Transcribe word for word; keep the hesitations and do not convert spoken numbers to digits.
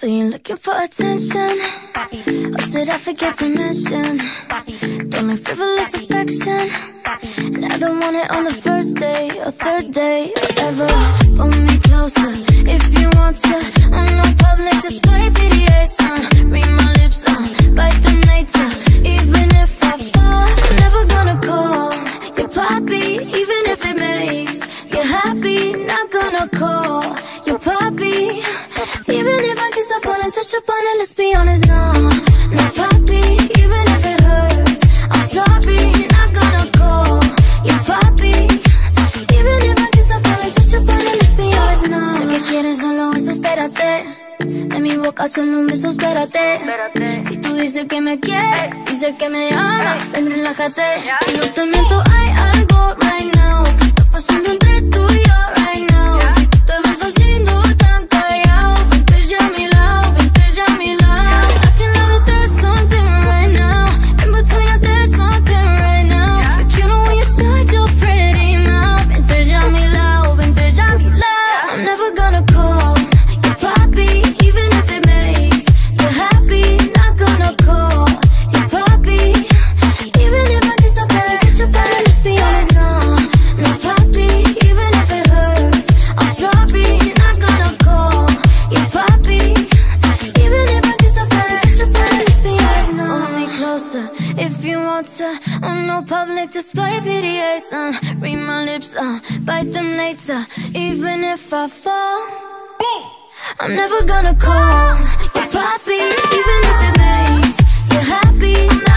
So you're looking for attention? Or did I forget to mention? Don't like frivolous affection, and I don't want it on the first day or third day or ever. Pull me closer if you want to. On no public display, P D A, son. Read my lips, uh, bite them later. Even if I fall, I'm never gonna call you poppy, even if it makes you happy. Not gonna call you poppy, even if I kiss up on it, touch up on it. Let's be honest, no, no poppy, even if it hurts. I'm sorry, not gonna call you poppy, even if I kiss up on it, touch up on it. Let's be honest, no. Sé que quieres solo eso, espérate. De mi boca solo un beso, espérate. Si tú dices que me quieres, dices que me amas, ven, relájate. Y no te miento, hay algo right now que está pasando entre tú y yo right now. Si tú te ves haciendo tan callado, vente ya a mi lado, vente ya a mi lado. I can love that there's something right now. In between us there's something right now. Yo quiero when you shut your pretty mouth. Vente ya a mi lado, vente ya a mi lado. I'm never gonna call you poppy, even if it makes you happy. Not gonna call you poppy, even if I kiss up on it, touch up on it. Let's be honest, no, no poppy, even if it hurts. I'm sorry, not gonna call you poppy, even if I kiss up on it, touch up on it. Let's be honest, no. Hold me closer if you want to. On no public display, P D A, son. Read my lips, uh, bite them later. Even if I fall, I'm never gonna call you poppy, even if it makes you happy.